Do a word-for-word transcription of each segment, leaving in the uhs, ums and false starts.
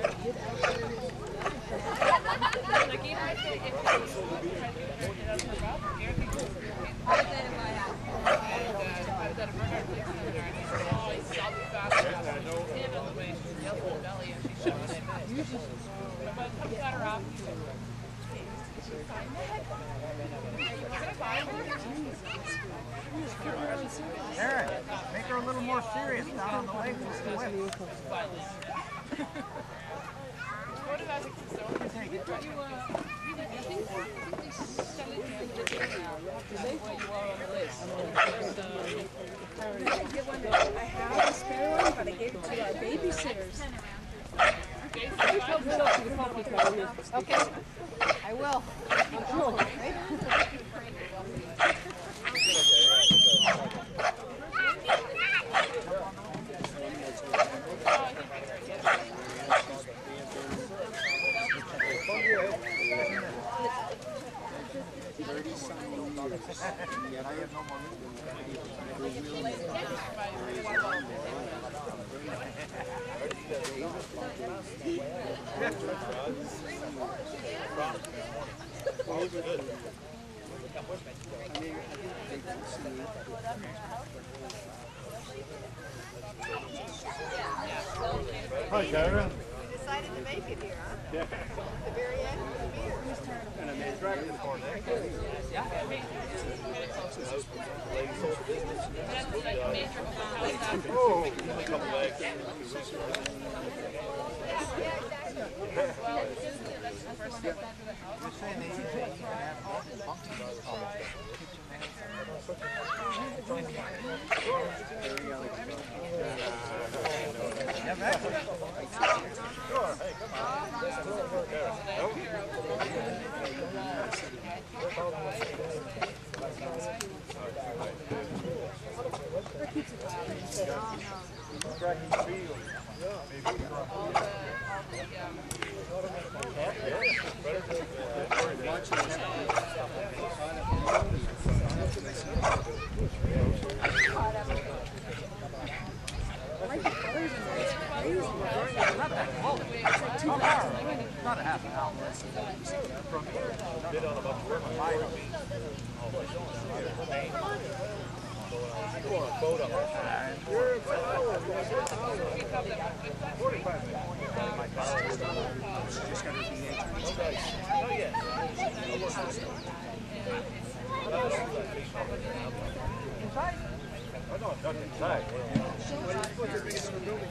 Aaron, make her a little more serious down on the leg with the whip. What did I think so? Take it. You, uh, you think sell it to where you are on the list. I have a spare one, but I gave it to our babysitters. Okay. I will. I'm sure. Yet I have no more Hi, Karen. We decided to make it here, huh? Yeah. At the very end of the beer. And I made dragon for there. Oh, a couple legs. You're saying they even have funky yeah, that's sure. Hey, come on. Not a half an hour. From here, bid on about where my mind will be. Go on a boat up there. You're forty-five minutes. Just got to be oh, yeah. Inside? Oh, no, not inside. What's the biggest building?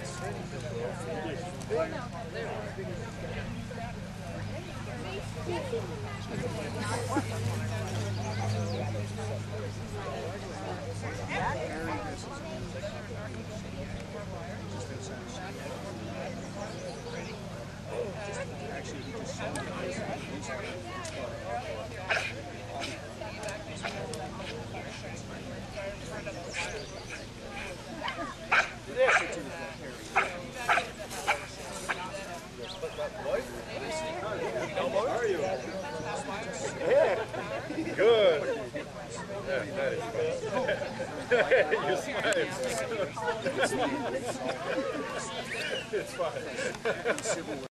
Actually, he just saw How are you? Yeah. Good. Yeah, that is good. You smile. It's fine.